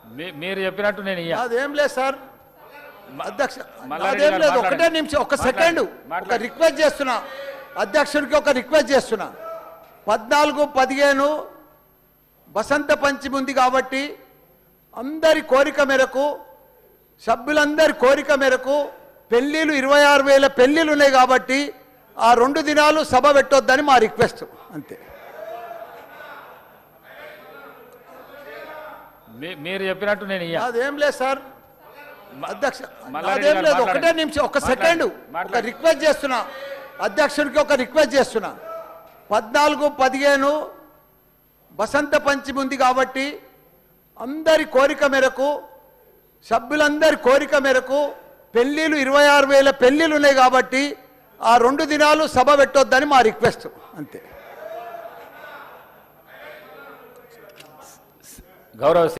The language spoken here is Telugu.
మీరు చెప్పినట్టు నేను అదేం లేదు సార్ అధ్యక్ష, అదేం లేదు. ఒకటే నిమిషం, ఒక సెకండ్, ఒక రిక్వెస్ట్ చేస్తున్నా అధ్యక్షుడికి, ఒక రిక్వెస్ట్ చేస్తున్నా. 14, 15 వసంత పంచమి ఉంది కాబట్టి అందరి కోరిక మేరకు, సభ్యులందరి కోరిక మేరకు పెళ్లిళ్ళు 26,000 పెళ్లిళ్ళు ఉన్నాయి కాబట్టి ఆ 2 దినాలు సభ పెట్టొద్దని మా రిక్వెస్ట్, అంతే. మీరు చెప్పినట్టు నేను అదేం లేదు సార్ అధ్యక్ష, అదేం లేదు. ఒకటే నిమిషం, ఒక సెకండ్, ఒక రిక్వెస్ట్ చేస్తున్నా అధ్యక్షుడికి, ఒక రిక్వెస్ట్ చేస్తున్నా. 14, 15 వసంత పంచమి ఉంది కాబట్టి అందరి కోరిక మేరకు, సభ్యులందరి కోరిక మేరకు పెళ్లిళ్ళు 26,000 పెళ్లిళ్ళు ఉన్నాయి కాబట్టి ఆ 2 దినాలు సభ పెట్టొద్దని మా రిక్వెస్ట్, అంతే. గౌరవ